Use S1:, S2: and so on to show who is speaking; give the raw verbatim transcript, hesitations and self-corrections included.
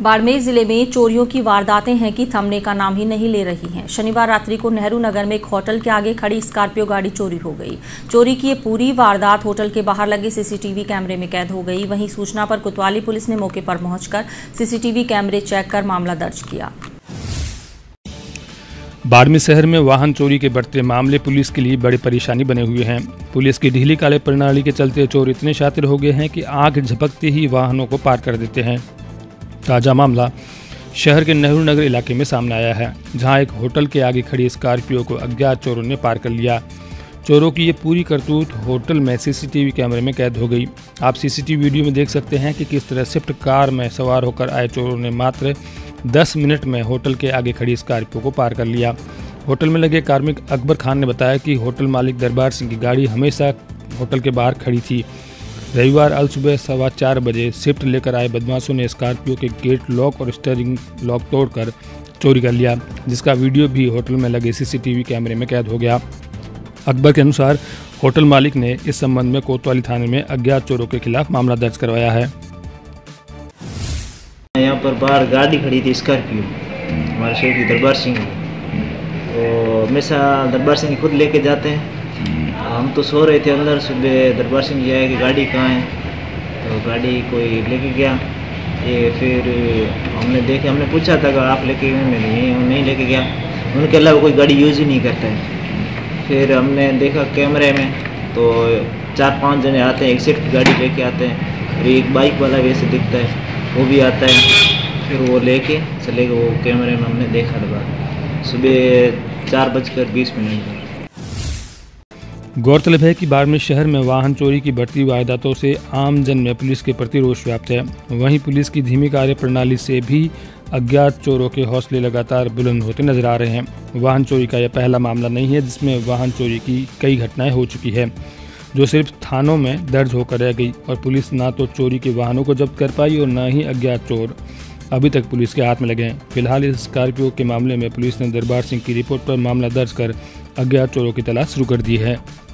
S1: बाड़मेर जिले में चोरियों की वारदातें हैं कि थमने का नाम ही नहीं ले रही हैं। शनिवार रात्रि को नेहरू नगर में एक होटल के आगे खड़ी स्कॉर्पियो गाड़ी चोरी हो गई। चोरी की ये पूरी वारदात होटल के बाहर लगे सीसीटीवी कैमरे में कैद हो गई। वहीं सूचना पर कोतवाली पुलिस ने मौके पर पहुंचकर सीसीटीवी कैमरे चेक कर मामला दर्ज किया।
S2: बाड़मेर शहर में वाहन चोरी के बढ़ते मामले पुलिस के लिए बड़ी परेशानी बने हुए हैं। पुलिस की ढीली काले प्रणाली के चलते चोर इतने शातिर हो गए हैं कि आंख झपकते ही वाहनों को पार कर देते हैं। ताजा मामला शहर के नेहरू नगर इलाके में सामने आया है, जहां एक होटल के आगे खड़ी स्कॉर्पियो को अज्ञात चोरों ने पार कर लिया। चोरों की ये पूरी करतूत होटल में सीसीटीवी कैमरे में कैद हो गई। आप सीसीटीवी वीडियो में देख सकते हैं कि किस तरह स्विफ्ट कार में सवार होकर आए चोरों ने मात्र दस मिनट में होटल के आगे खड़ी स्कॉर्पियो को पार कर लिया। होटल में लगे कार्मिक अकबर खान ने बताया कि होटल मालिक दरबार सिंह की गाड़ी हमेशा होटल के बाहर खड़ी थी। रविवार अल सुबह सवा चार बजे स्विफ्ट लेकर आए बदमाशों ने स्कॉर्पियो के गेट लॉक और स्टीयरिंग लॉक तोड़कर चोरी कर लिया, जिसका वीडियो भी होटल में लगे सीसीटीवी कैमरे में कैद हो गया। अकबर के अनुसार होटल मालिक ने इस संबंध में कोतवाली थाने में अज्ञात चोरों के खिलाफ मामला दर्ज करवाया है।
S3: यहाँ पर बाहर गाड़ी खड़ी थी स्कॉर्पियो, हमारे शहर की दरबार सिंह, तो हमेशा दरबार सिंह खुद लेके जाते हैं। हम तो सो रहे थे अंदर, सुबह दरबार सिंह जी आए कि गाड़ी कहाँ है, तो गाड़ी कोई लेके गया। ये फिर हमने देखे, हमने पूछा था कि आप लेके गए, मैं नहीं नहीं लेके गया, उनके अलावा कोई गाड़ी यूज़ ही नहीं करता है। फिर हमने देखा कैमरे में तो चार पांच जने आते हैं, एक स्विफ्ट गाड़ी लेके आते हैं और एक बाइक वाला वैसे दिखता है वो भी आता है। फिर वो लेके चले गए, वो कैमरे में हमने देखा लगा सुबह चार बजकर बीस मिनट पर।
S2: गौरतलब है कि बाड़मेर शहर में वाहन चोरी की बढ़ती वारदातों से आम जन में पुलिस के प्रति रोष व्याप्त है। वहीं पुलिस की धीमी कार्य प्रणाली से भी अज्ञात चोरों के हौसले लगातार बुलंद होते नजर आ रहे हैं। वाहन चोरी का यह पहला मामला नहीं है जिसमें वाहन चोरी की कई घटनाएं हो चुकी है, जो सिर्फ थानों में दर्ज होकर रह गई और पुलिस ना तो चोरी के वाहनों को जब्त कर पाई और न ही अज्ञात चोर अभी तक पुलिस के हाथ में लगे हैं। फिलहाल इस स्कॉर्पियो के मामले में पुलिस ने दरबार सिंह की रिपोर्ट पर मामला दर्ज कर अज्ञात चोरों की तलाश शुरू कर दी है।